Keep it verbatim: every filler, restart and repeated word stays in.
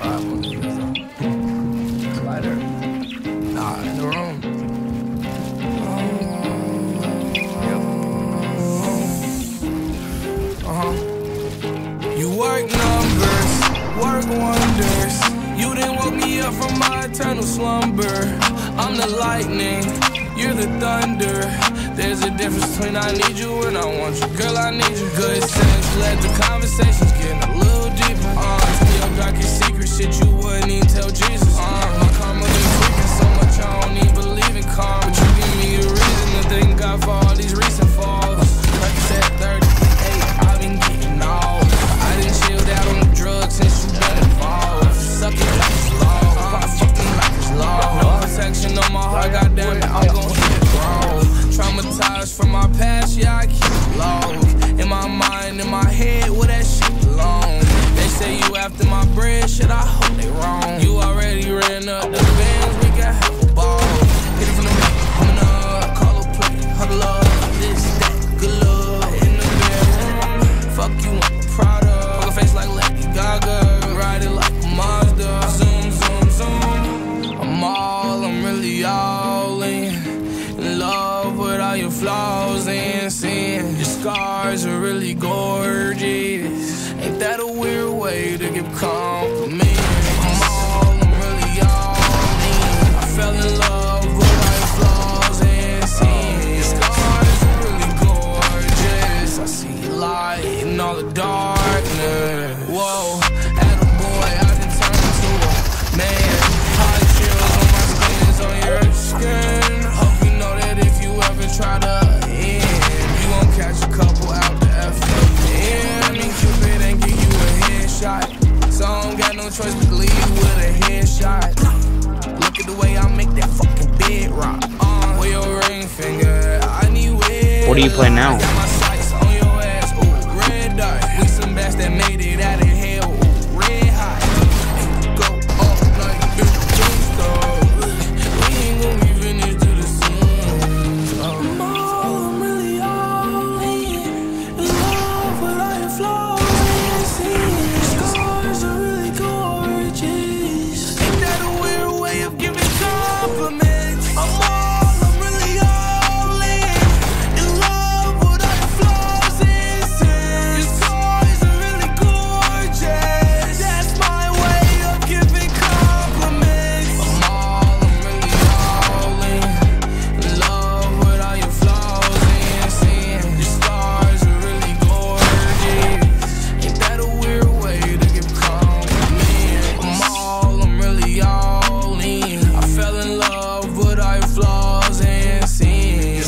vibe on this bitch. Slider. Nah, in the room. Uh-huh. You work numbers, work wonders. You didn't woke me up from my eternal slumber. I'm the lightning, you're the thunder. There's a difference between I need you and I want you. Girl, I need you. Good sense, let the conversations get a little deeper. Uh, tell your darkest secret, shit you wouldn't even tell Jesus. Uh, my karma been freaking so much I don't even believe in karma. But you give me the reason to thank God for all these recent falls. Like I said, thirty-eight, I've been getting old. I done chilled out on the drugs since you been involved. Suck it like it's law, pop fucking like it's law. No protection on my heart, goddamn it, I'm gon' hit it wrong. Traumatized from my past, yeah, I keep it low. In my mind, in my head, where that shit belong. They say you after my bread, shit, I hope they wrong. You already ran up the bands, we got half a ball. Hit it from the back, coming up, call a play, huddle up, this, that, good love. In the bedroom, fuck you, I'm proud of. Fuck a face like Lady Gaga, ride it like a Mazda. Zoom, zoom, zoom, I'm all, I'm really all in. In love with all your flaws and sin. Your scars are really gorgeous. Ain't that a weird way to give compliments? I'm all, I'm really all in. I fell in love with all your flaws and sin. Your scars are really gorgeous. I see light in all the darkness. Whoa, attaboy, I done turned into a man. Hot chills on my skin, is on your skin. Hope you know that if you ever try to end, you gon' catch a couple out the F M. Me Cupid and give you a headshot, so I don't got no choice but to leave with a headshot. Look at the way I make that fucking bed rock. Uh, with your ring finger, I need weird. What are you playing now? Got my sights on your ass, ooh, red dot. We some bats that made it out of hell, ooh, red hot. Go up like big stars. We ain't gon' be finished to the sun. I'm all, I'm really all in. In love with all your flaws and sins. Scars are really gorgeous. Ain't that a weird way of giving compliments? I'm all, I'm really all in. In love with all your flaws and sins. Your scars are really gorgeous. That's my way of giving compliments. I'm all, I'm really all in. In love with all your flaws and sins. Your scars are really gorgeous. Ain't that a weird way to give compliments? I'm all, I'm really all in. I fell in love with all your flaws